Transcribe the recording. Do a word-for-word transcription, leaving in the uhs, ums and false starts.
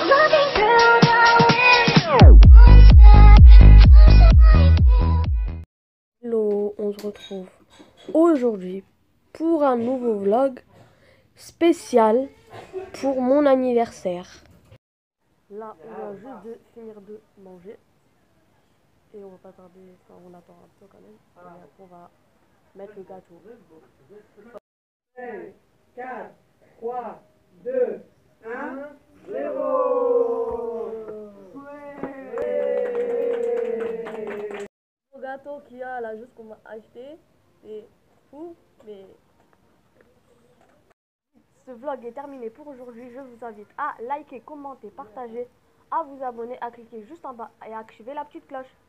Hello, on se retrouve aujourd'hui pour un nouveau vlog spécial pour mon anniversaire. Là, on vient juste de finir de manger et on va pas tarder, enfin on attend un peu quand même. Et après on va mettre le gâteau. cinq, quatre, trois, deux, un, zéro. Le gâteau qu'il y a là, juste qu'on m'a acheté, c'est fou, mais ce vlog est terminé pour aujourd'hui. Je vous invite à liker, commenter, partager, à vous abonner, à cliquer juste en bas et à activer la petite cloche.